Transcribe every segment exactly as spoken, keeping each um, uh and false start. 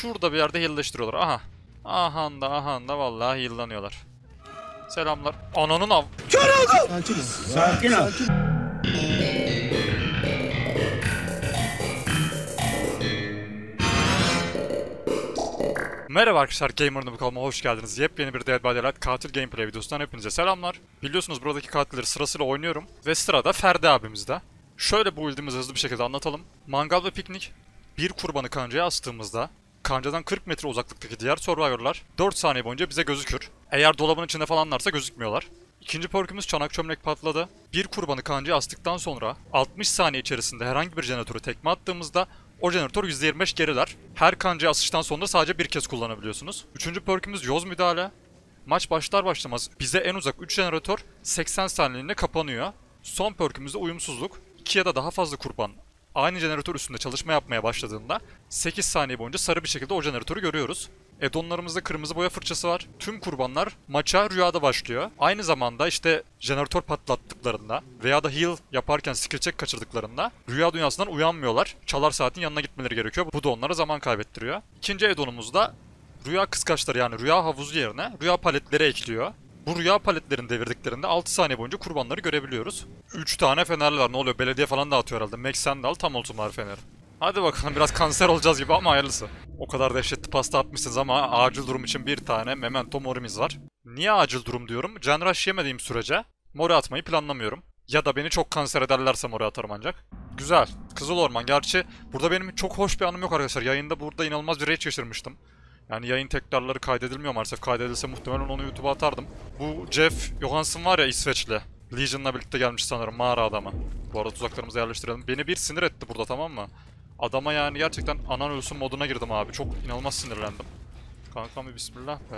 şurada bir yerde heal'leştiriyorlar. Aha. Aha da aha da vallahi heal'lanıyorlar. Selamlar. Ananın av... Kör oldum! Sakin ol. Sakin ol. Merhaba arkadaşlar, Gamer Noob kanalıma hoş geldiniz. Yepyeni bir Dead by Daylight katil gameplay videosundan hepinize selamlar. Biliyorsunuz buradaki katilleri sırasıyla oynuyorum. Ve sırada Ferdi abimiz de. Şöyle bu build'imizi hızlı bir şekilde anlatalım. Mangal ve piknik. Bir kurbanı kancaya astığımızda kancadan kırk metre uzaklıktaki diğer survivorlar dört saniye boyunca bize gözükür. Eğer dolabın içinde falanlarsa gözükmüyorlar. İkinci perkümüz çanak çömlek patladı. Bir kurbanı kancaya astıktan sonra altmış saniye içerisinde herhangi bir jeneratörü tekme attığımızda o jeneratör yüzde yirmi beş geriler. Her kancaya asıştan sonra sadece bir kez kullanabiliyorsunuz. Üçüncü perkümüz yoz müdahale. Maç başlar başlamaz bize en uzak üç jeneratör seksen saniyeliğine kapanıyor. Son perkümüzde uyumsuzluk. iki ya da daha fazla kurban aynı jeneratör üstünde çalışma yapmaya başladığında sekiz saniye boyunca sarı bir şekilde o jeneratörü görüyoruz. Addonlarımızda kırmızı boya fırçası var. Tüm kurbanlar maça rüyada başlıyor. Aynı zamanda işte jeneratör patlattıklarında veya da heal yaparken skill check kaçırdıklarında rüya dünyasından uyanmıyorlar. Çalar saatin yanına gitmeleri gerekiyor. Bu da onlara zaman kaybettiriyor. İkinci addonumuzda rüya kıskaçları, yani rüya havuzu yerine rüya paletleri ekliyor. Bu rüya paletlerini devirdiklerinde altı saniye boyunca kurbanları görebiliyoruz. üç tane fenerli var. Ne oluyor? Belediye falan dağıtıyor herhalde. Max Sandal tam ultimar feneri. Hadi bakalım, biraz kanser olacağız gibi ama hayırlısı. O kadar dehşetli pasta atmışsınız ama acil durum için bir tane memento morimiz var. Niye acil durum diyorum? Can rush yemediğim sürece mori atmayı planlamıyorum. Ya da beni çok kanser ederlerse mori atarım ancak. Güzel. Kızıl Orman. Gerçi burada benim çok hoş bir anım yok arkadaşlar. Yayında burada inanılmaz bir rage geçirmiştim. Yani yayın tekrarları kaydedilmiyor maalesef. Kaydedilse muhtemelen onu YouTube'a atardım. Bu Jeff Johansson var ya, İsveçli. Legion'la birlikte gelmiş sanırım, mağara adamı. Bu arada tuzaklarımızı yerleştirelim. Beni bir sinir etti burada, tamam mı? Adama yani gerçekten anan ölsün moduna girdim abi. Çok inanılmaz sinirlendim. Kankam bir bismillah be.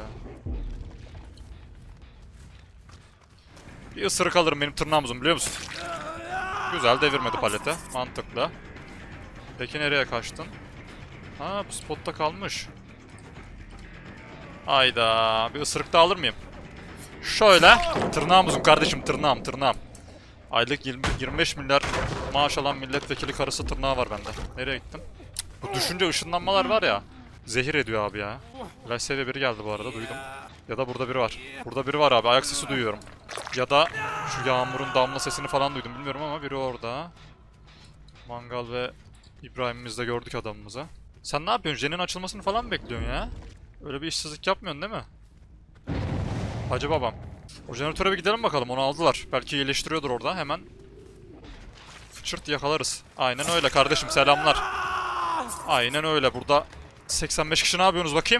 Bir ısırık alırım, benim tırnağım uzun biliyor musun? Güzel, devirmedi palete. Mantıklı. Peki nereye kaçtın? Ha, bu spotta kalmış. Hayda, bir ısırık da alır mıyım? Şöyle. Tırnağım uzun kardeşim, tırnağım tırnağım. Aylık yirmi, yirmi beş milyar maaş alan milletvekili karısı tırnağı var bende. Nereye gittim? Bu düşünce ışınlanmalar var ya, zehir ediyor abi ya. Flash seviye biri geldi bu arada, duydum. Ya da burada biri var. Burada biri var abi, ayak sesi duyuyorum. Ya da şu yağmurun damla sesini falan duydum, bilmiyorum ama biri orada. Mangal ve İbrahim'imiz de gördük adamımızı. Sen ne yapıyorsun? Jen'in açılmasını falan mı bekliyorsun ya? Öyle bir işsizlik yapmıyorsun değil mi? Hacı babam. O jeneratöre bir gidelim bakalım, onu aldılar. Belki iyileştiriyordur orada, hemen. Fıçırt yakalarız. Aynen öyle kardeşim, selamlar. Aynen öyle, burada seksen beş kişi ne yapıyorsunuz bakayım?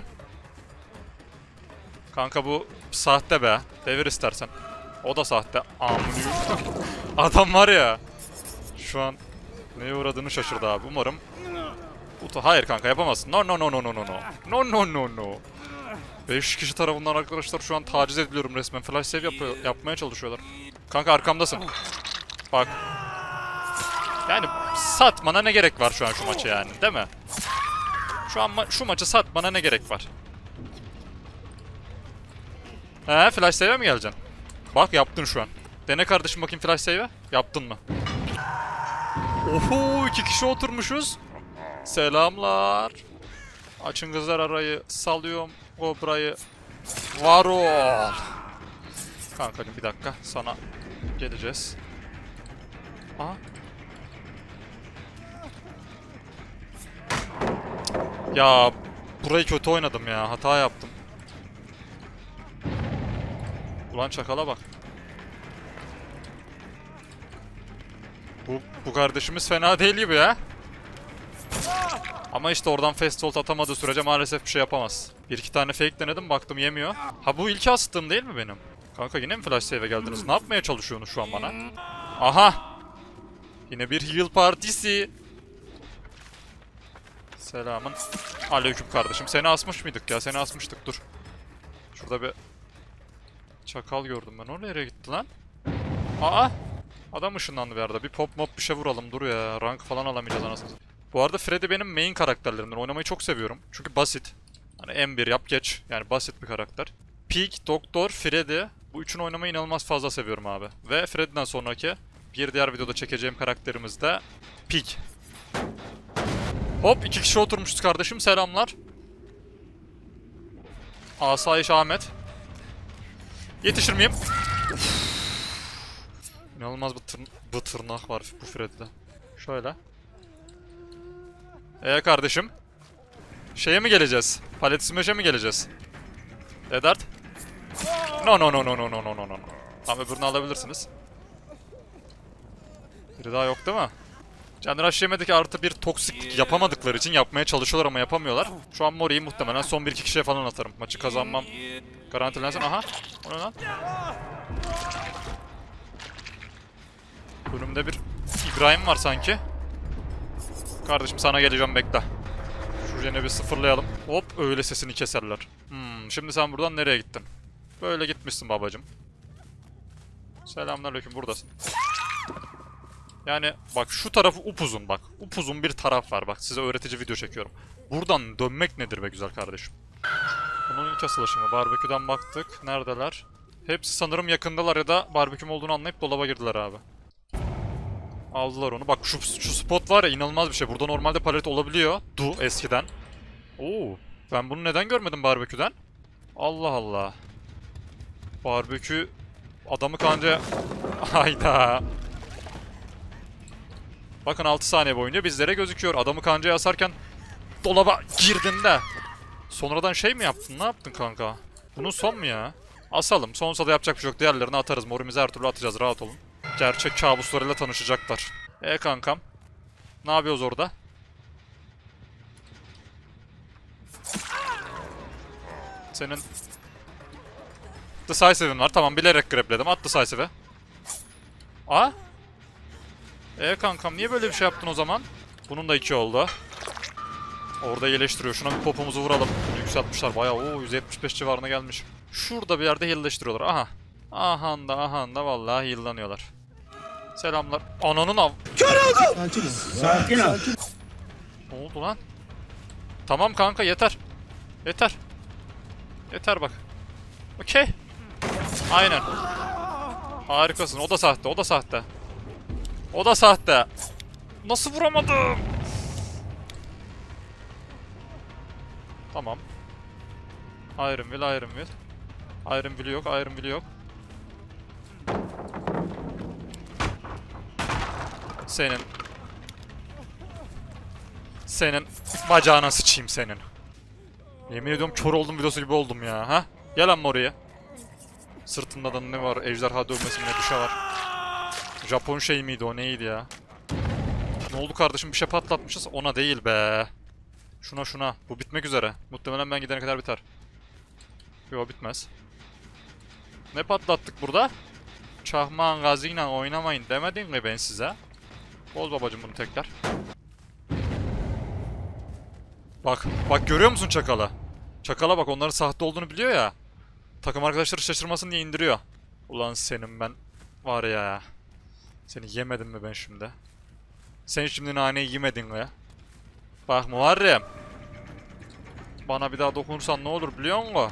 Kanka bu sahte be. Devir istersen. O da sahte. Amına. Adam var ya. Şu an neye uğradığını şaşırdı abi. Umarım. Hayır kanka, yapamazsın. No no no no no no no. No no no no. beş kişi tarafından arkadaşlar şu an taciz ediliyorum resmen. Flash save yapıyor, yapmaya çalışıyorlar. Kanka arkamdasın. Bak. Yani satmana ne gerek var şu an şu maçı yani, değil mi? Şu an ma şu maçı satmana ne gerek var? He, flash save'e mi geleceksin? Bak yaptın şu an. Dene kardeşim bakayım flash save'e. Yaptın mı? Oho, iki kişi oturmuşuz. Selamlar. Açın kızlar arayı. Salıyorum Kobra'yı. Var ol. Kankacım bir dakika, sana geleceğiz. Aha. Ya burayı kötü oynadım ya. Hata yaptım. Ulan çakala bak. Bu, bu kardeşimiz fena değil gibi ya. Ama işte oradan fast ult atamadığı sürece maalesef bir şey yapamaz. Bir iki tane fake denedim, baktım yemiyor. Ha, bu ilk astığım değil mi benim? Kanka yine mi flash save'e geldiniz? Ne yapmaya çalışıyorsunuz şu an bana? Aha! Yine bir heal partisi. Selamın aleyküm kardeşim. Seni asmış mıydık ya? Seni asmıştık, dur. Şurada bir çakal gördüm ben. O nereye gitti lan? Aa! Adam ışınlandı bir arada. Bir pop mop bir şey vuralım, dur ya. Rank falan alamayacağız anasını. Bu arada Freddy benim main karakterlerimden. Oynamayı çok seviyorum. Çünkü basit. Hani M bir yap geç. Yani basit bir karakter. Peak, Doktor, Freddy. Bu üçünü oynamayı inanılmaz fazla seviyorum abi. Ve Freddy'den sonraki bir diğer videoda çekeceğim karakterimiz de Peak. Hop, iki kişi oturmuşuz kardeşim, selamlar. Asayiş Ahmet. Yetişir miyim? Uf. İnanılmaz bir, tır bir tırnak var bu Freddy'de. Şöyle. Eee kardeşim. Şeye mi geleceğiz? Palet Smash'e mi geleceğiz? Edard? No no no no no no no no no. Tamam, öbürünü alabilirsiniz. Biri daha yok değil mi? Can Rush yemedeki artı bir toksiklik yapamadıkları için yapmaya çalışıyorlar ama yapamıyorlar. Şu an Mori'yi muhtemelen son bir iki kişiye falan atarım. Maçı kazanmam garantilensin. Aha. O ne lan? Önümde bir İbrahim var sanki. Kardeşim sana geleceğim, bekle. Şu yine bir sıfırlayalım. Hop, öyle sesini keserler. Hmm, şimdi sen buradan nereye gittin? Böyle gitmişsin babacım. Selamünaleyküm, buradasın. Yani bak şu tarafı upuzun bak. Upuzun bir taraf var bak, size öğretici video çekiyorum. Buradan dönmek nedir be güzel kardeşim? Bunun ilk asılışı mı? Barbeküden baktık. Neredeler? Hepsi sanırım yakındalar ya da barbeküm olduğunu anlayıp dolaba girdiler abi. Aldılar onu. Bak şu, şu spot var ya, inanılmaz bir şey. Burada normalde palet olabiliyor. Du eskiden. Oo, ben bunu neden görmedim barbeküden? Allah Allah. Barbekü adamı kanca... Hayda. Bakın altı saniye boyunca bizlere gözüküyor. Adamı kancaya asarken dolaba girdin de. Sonradan şey mi yaptın? Ne yaptın kanka? Bunun son mu ya? Asalım. Sonsa da yapacak bir şey yok. Diğerlerini atarız. Morimizi her türlü atacağız. Rahat olun. Gerçek kabuslarıyla tanışacaklar. E kankam. Ne yapıyoruz orada? Senin Decisive'in var. Tamam, bilerek grabledim. At Decisive'e. Aa? E kankam, niye böyle bir şey yaptın o zaman? Bunun da iki oldu. Orada iyileştiriyor. Şuna bir popumuzu vuralım. Yükseltmişler bayağı. Oo, yüz yetmiş beş civarına gelmiş. Şurada bir yerde heal'leştiriyorlar. Aha. Aha da aha da vallahi heal'lanıyorlar. Selamlar. Ananın av. Kör oldum. Sakin ol. Sakin ol. Ne oldu lan? Tamam kanka, yeter. Yeter. Yeter bak. Okey. Aynen. Harikasın. O da sahte. O da sahte. O da sahte. Nasıl vuramadım? Tamam. Iron Will, Iron Will. Iron Will yok, Iron Will yok. Senin. Senin bacağına sıçayım senin. Yemin ediyorum kör oldum videosu gibi oldum ya. Ha? Gel amma oraya. Sırtında da ne var? Ejderha dövmesinde bir şey var. Japon şey miydi o, neydi ya? Ne oldu kardeşim, bir şey patlatmışız. Ona değil be. Şuna şuna. Bu bitmek üzere. Muhtemelen ben gidene kadar biter. Yok, bitmez. Ne patlattık burada? Çahmağın gazıyla oynamayın demedim mi ben size? Boz babacım bunu tekrar. Bak, bak görüyor musun çakala? Çakala bak, onların sahte olduğunu biliyor ya. Takım arkadaşları şaşırmasın diye indiriyor. Ulan senin ben var ya. Seni yemedim mi ben şimdi? Sen şimdi naneyi yemedin mi? Bak Muharrem. Bana bir daha dokunursan ne olur biliyor musun?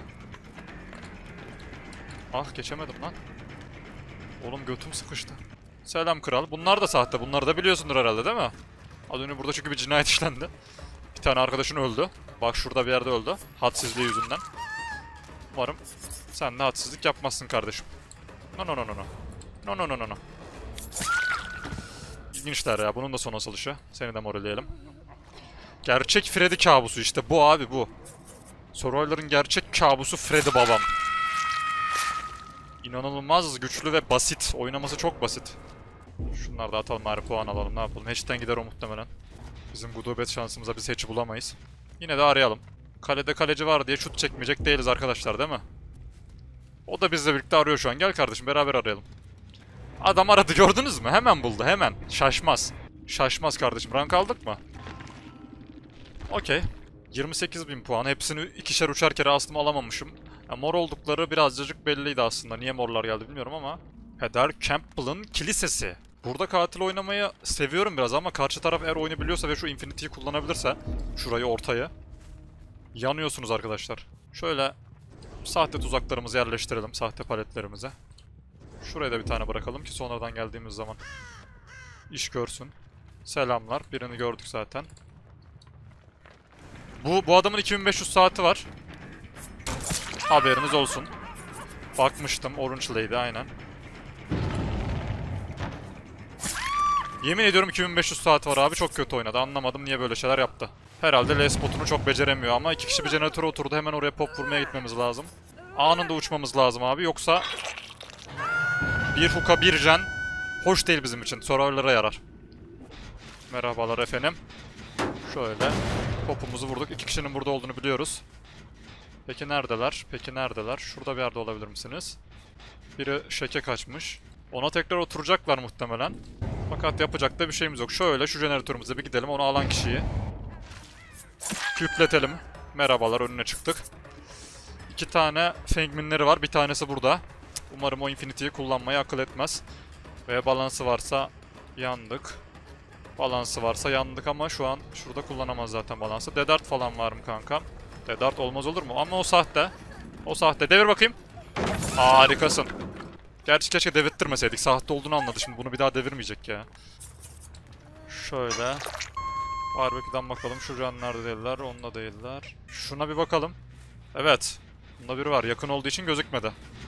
Ah, geçemedim lan. Oğlum götüm sıkıştı. Selam kral. Bunlar da sahte. Bunları da biliyorsundur herhalde değil mi? Az önce burada çünkü bir cinayet işlendi. Bir tane arkadaşın öldü. Bak şurada bir yerde öldü. Hadsizliği yüzünden. Umarım sen de hadsizlik yapmazsın kardeşim. No no no no no. No no no no no. İlginçler ya. Bunun da son asılışı. Seni de moraleyelim. Gerçek Freddy kabusu işte bu abi, bu. Survivor'ın gerçek kabusu Freddy babam. İnanılmaz güçlü ve basit. Oynaması çok basit. Şunları da atalım bari, puan alalım, ne yapalım. Hatch'ten gider o muhtemelen. Bizim gudubet şansımıza biz hatch'i bulamayız. Yine de arayalım. Kalede kaleci var diye şut çekmeyecek değiliz arkadaşlar değil mi? O da bizle birlikte arıyor şu an. Gel kardeşim beraber arayalım. Adam aradı, gördünüz mü? Hemen buldu, hemen. Şaşmaz. Şaşmaz kardeşim. Rank aldık mı? Okey. yirmi sekiz bin puan. Hepsini ikişer üçer kere astım, alamamışım. Ya mor oldukları birazcık belliydi aslında. Niye morlar geldi bilmiyorum ama. Heather Campbell'ın kilisesi. Burada katil oynamayı seviyorum biraz ama karşı taraf eğer oyunu biliyorsa ve şu Infinity'yi kullanabilirse, şurayı ortaya, yanıyorsunuz arkadaşlar. Şöyle sahte tuzaklarımızı yerleştirelim, sahte paletlerimize. Şuraya da bir tane bırakalım ki sonradan geldiğimiz zaman iş görsün. Selamlar. Birini gördük zaten. Bu, bu adamın iki bin beş yüz saati var. Haberiniz olsun. Bakmıştım. Orange Lady aynen. Yemin ediyorum iki bin beş yüz saat var abi. Çok kötü oynadı. Anlamadım niye böyle şeyler yaptı. Herhalde L-spotunu çok beceremiyor ama iki kişi bir jeneratöre oturdu. Hemen oraya pop vurmaya gitmemiz lazım. Anında uçmamız lazım abi. Yoksa bir hook'a bir jen hoş değil bizim için. Survivor'lara yarar. Merhabalar efendim. Şöyle popumuzu vurduk. İki kişinin burada olduğunu biliyoruz. Peki neredeler? Peki neredeler? Şurada bir yerde olabilir misiniz? Biri şeke kaçmış. Ona tekrar oturacaklar muhtemelen. Fakat yapacak da bir şeyimiz yok. Şöyle şu jeneratörümüze bir gidelim. Onu alan kişiyi kütletelim. Merhabalar, önüne çıktık. İki tane Fengmin'leri var. Bir tanesi burada. Umarım o Infinity'yi kullanmayı akıl etmez. Ve balansı varsa yandık. Balansı varsa yandık ama şu an şurada kullanamaz zaten balansı. Dedart falan var mı kanka? Dedart olmaz olur mu? Ama o sahte. O sahte. Devir bakayım. Harikasın. Gerçi keşke devirttirmeseydik. Sahte olduğunu anladı. Şimdi bunu bir daha devirmeyecek ya. Şöyle. Barbecue'dan bakalım. Şu canlarda değiller. Onda değiller. Şuna bir bakalım. Evet. Bunda biri var. Yakın olduğu için gözükmedi.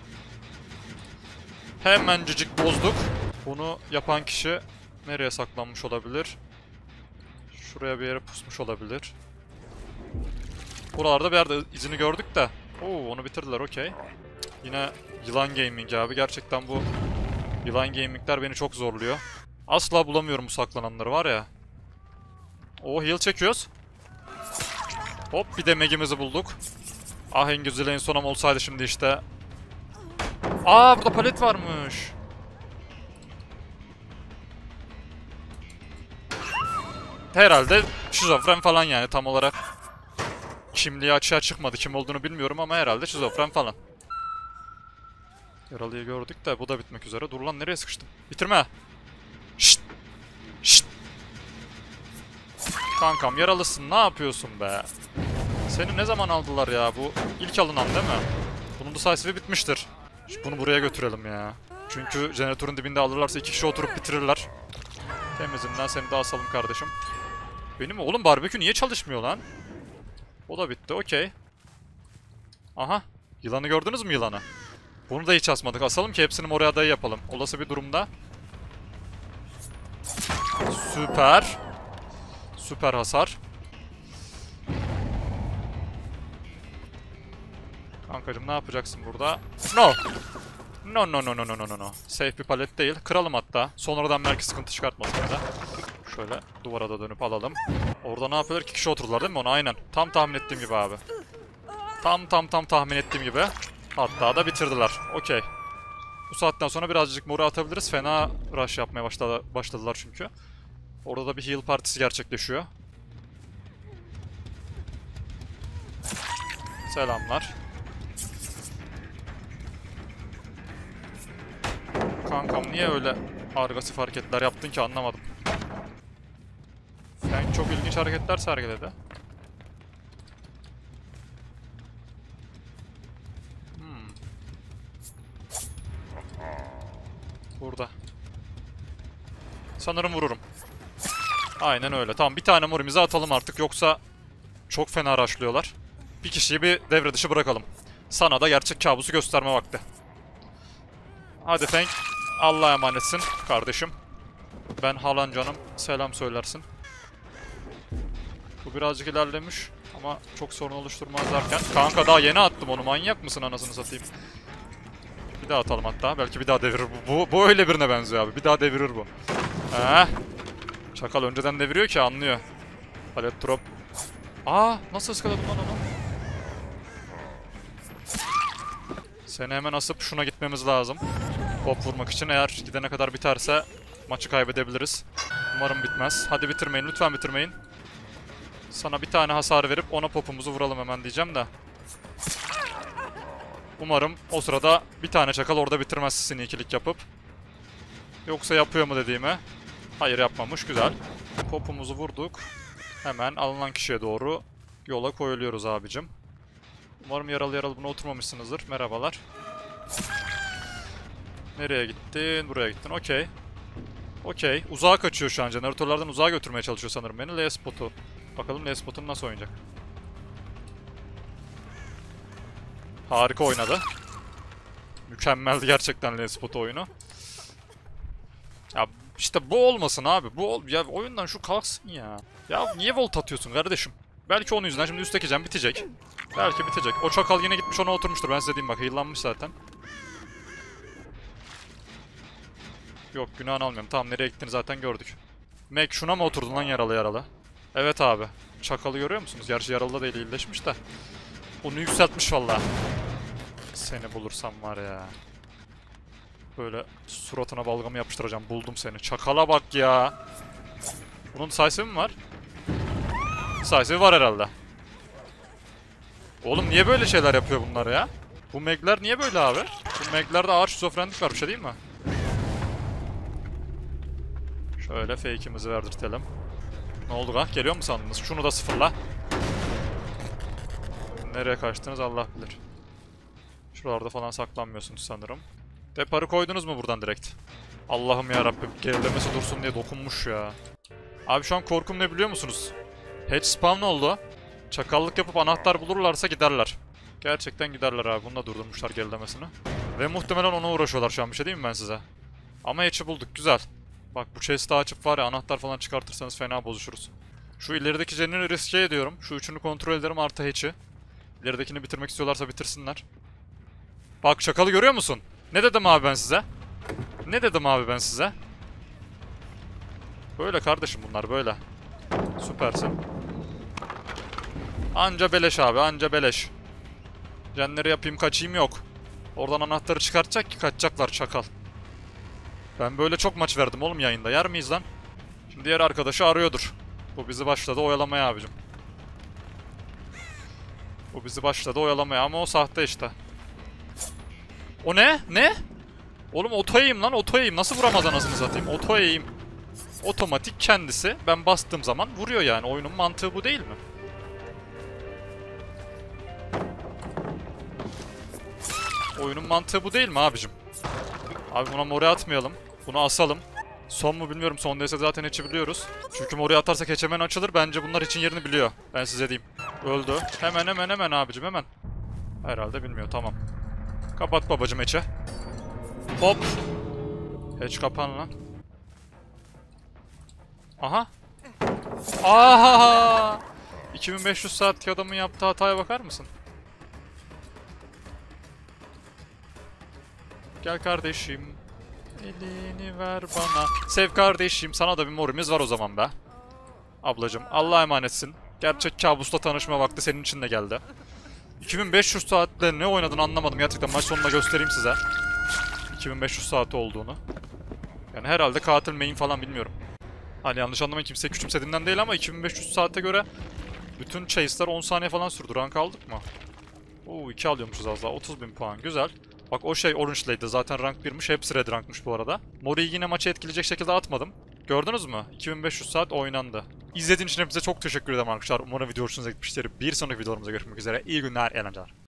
Hemencik bozduk. Bunu yapan kişi nereye saklanmış olabilir? Şuraya bir yere pusmuş olabilir. Buralarda bir yerde izini gördük de. Oo, onu bitirdiler, okey. Yine Yılan Gaming abi. Gerçekten bu Yılan Gaming'ler beni çok zorluyor. Asla bulamıyorum bu saklananları var ya. Oo, heal çekiyoruz. Hop, bir de Meg'imizi bulduk. Ah, en güzel en sonum olsaydı şimdi işte. Aa, burada palet varmış. Herhalde şizofren falan yani tam olarak. Kimliği açığa çıkmadı. Kim olduğunu bilmiyorum ama herhalde şizofren falan. Yaralıyı gördük de bu da bitmek üzere. Dur lan, nereye sıkıştım? Bitirme. Şşt. Şşt. Kankam yaralısın, ne yapıyorsun be? Seni ne zaman aldılar ya, bu ilk alınan değil mi? Bunun da sayısı bitmiştir. Bunu buraya götürelim ya. Çünkü jeneratörün dibinde alırlarsa iki kişi oturup bitirirler. Temizinden seni de asalım kardeşim. Benim oğlum barbekü niye çalışmıyor lan? O da bitti, okey. Aha. Yılanı gördünüz mü, yılanı? Bunu da hiç asmadık. Asalım ki hepsini oraya dayı yapalım. Olası bir durumda. Süper. Süper hasar. Kankacım ne yapacaksın burada? No. No no no no no no no. Safe bir palet değil. Kıralım hatta. Sonradan belki sıkıntı çıkartmasın da. Şöyle duvara da dönüp alalım. Orada ne yapıyorlar? İki kişi oturdular değil mi ona? Aynen. Tam tahmin ettiğim gibi abi. Tam tam tam tahmin ettiğim gibi. Hatta da bitirdiler. Okey. Bu saatten sonra birazcık moru atabiliriz. Fena rush yapmaya başladı, başladılar çünkü. Orada da bir heal partisi gerçekleşiyor. Selamlar. Kankam niye öyle agresif hareketler yaptın ki, anlamadım. Feng çok ilginç hareketler sergiledi. Hmm. Burada. Sanırım vururum. Aynen öyle. Tamam, bir tane morimizi atalım artık, yoksa çok fena rushlıyorlar. Bir kişiyi bir devre dışı bırakalım. Sana da gerçek kabusu gösterme vakti. Hadi Feng. Allah'a emanetsin kardeşim. Ben halan canım. Selam söylersin. Bu birazcık ilerlemiş ama çok sorun oluşturmaz derken. Kanka daha yeni attım onu. Manyak mısın anasını satayım. Bir daha atalım hatta. Belki bir daha devirir bu. Bu, bu öyle birine benziyor abi. Bir daha devirir bu. Heh. Çakal önceden deviriyor ki anlıyor. Palet drop. Aa, nasıl ıskaladım lan onu? Seni hemen asıp şuna gitmemiz lazım. Pop vurmak için. Eğer gidene kadar biterse maçı kaybedebiliriz. Umarım bitmez. Hadi bitirmeyin. Lütfen bitirmeyin. Sana bir tane hasar verip ona popumuzu vuralım hemen diyeceğim de. Umarım o sırada bir tane çakal orada bitirmez sneaky'lik yapıp. Yoksa yapıyor mu dediğimi. Hayır, yapmamış. Güzel. Popumuzu vurduk. Hemen alınan kişiye doğru yola koyuluyoruz abicim. Umarım yaralı yaralı buna oturmamışsınızdır. Merhabalar. Nereye gittin? Buraya gittin. Okey. Okey. Uzağa kaçıyor şu an. Jeneratörlerden uzağa götürmeye çalışıyor sanırım beni. L-spot'u. Bakalım L-spot'un nasıl oynayacak. Harika oynadı. Mükemmeldi gerçekten L-Spot oyunu. Ya işte bu olmasın abi. Bu ol ya oyundan şu kalksın ya. Ya niye volt atıyorsun kardeşim? Belki onun yüzünden şimdi üstteki cam bitecek. Belki bitecek. O çakal yine gitmiş ona oturmuştur. Ben size diyeyim bak hıylanmış zaten. Yok günahını almıyorum. Tamam nereye gittiğini zaten gördük. Mac şuna mı oturdun lan yaralı yaralı? Evet abi. Çakalı görüyor musunuz? Gerçi yaralı da değil iyileşmiş de. Onu yükseltmiş valla. Seni bulursam var ya. Böyle suratına balgamı yapıştıracağım. Buldum seni. Çakala bak ya. Bunun sayısı mı var? Sayısı var herhalde. Oğlum niye böyle şeyler yapıyor bunlar ya? Bu megler niye böyle abi? Bu meglerde ağır şizofrenlik var bir şey değil mi? Şöyle fake'imizi verdirtelim. Ne oldu lan? Geliyor mu sandınız? Şunu da sıfırla. Nereye kaçtınız Allah bilir. Şuralarda falan saklanmıyorsunuz sanırım. Deparı koydunuz mu buradan direkt? Allah'ım ya Rabbim gerilemesi dursun diye dokunmuş ya. Abi şu an korkum ne biliyor musunuz? Hatch spawn oldu. Çakallık yapıp anahtar bulurlarsa giderler. Gerçekten giderler abi. Bunu da durdurmuşlar gerilemesini. Ve muhtemelen ona uğraşıyorlar şu an bir şey değil mi ben size? Ama hatch'i bulduk güzel. Bak bu chest'i açıp var ya anahtar falan çıkartırsanız fena bozuşuruz. Şu ilerideki jenini riske ediyorum. Şu üçünü kontrol ederim artı hatch'i. İleridekini bitirmek istiyorlarsa bitirsinler. Bak çakalı görüyor musun? Ne dedim abi ben size? Ne dedim abi ben size? Böyle kardeşim bunlar böyle. Süpersin. Anca beleş abi anca beleş. Jenleri yapayım kaçayım yok. Oradan anahtarı çıkartacak ki kaçacaklar çakal. Ben böyle çok maç verdim oğlum yayında. Yer miyiz lan? Şimdi diğer arkadaşı arıyordur. Bu bizi başladı oyalamaya abicim. Bu bizi başladı oyalamaya ama o sahte işte. O ne? Ne? Oğlum oto eğim lan oto eğim. Nasıl vuramaz anasını satayım? Oto eğim. Otomatik kendisi. Ben bastığım zaman vuruyor yani. Oyunun mantığı bu değil mi? Oyunun mantığı bu değil mi abicim? Abi buna mori atmayalım. Bunu asalım. Son mu bilmiyorum. Son değilse zaten hatch'i biliyoruz. Çünkü mori atarsak hatch hemen açılır. Bence bunlar için yerini biliyor. Ben size diyeyim. Öldü. Hemen hemen hemen abicim hemen. Herhalde bilmiyor. Tamam. Kapat babacım hatch'i. Hop. Hatch kapan lan. Aha. Aha. iki bin beş yüz saat adamın yaptığı hataya bakar mısın? Gel kardeşim. Elini ver bana. Sev kardeşim. Sana da bir morimiz var o zaman be. Ablacım Allah'a emanetsin. Gerçek kabusla tanışma vakti senin için de geldi. iki bin beş yüz saatte ne oynadın anlamadım. Gerçekten maç sonunda göstereyim size. iki bin beş yüz saati olduğunu. Yani herhalde katil main falan bilmiyorum. Hani yanlış anlamayın kimseyi küçümsediğimden değil ama iki bin beş yüz saate göre bütün chase'ler on saniye falan sürdü. Rank aldık mı? Oo iki alıyormuşuz az daha. otuz bin puan. Güzel. Bak o şey Orange Lady'di. Zaten rank birmiş. Hepsi red rankmış bu arada. Mori'yi yine maçı etkileyecek şekilde atmadım. Gördünüz mü? iki bin beş yüz saat oynandı. İzlediğiniz için hepinize çok teşekkür ederim arkadaşlar. Umarım video hoşunuza gitmiştir. Bir sonraki videolarımızda görüşmek üzere. İyi günler, eğlenceler.